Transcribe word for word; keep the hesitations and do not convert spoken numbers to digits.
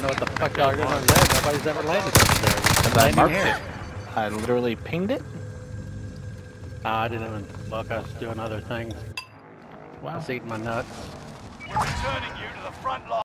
know what the fuck y'all are doing over there. Nobody's ever landed over there. Because I Landing marked here. it. I literally pinged it. Nah, I didn't even look. I was doing other things. I Wow. was eating my nuts. We're returning you to the front line.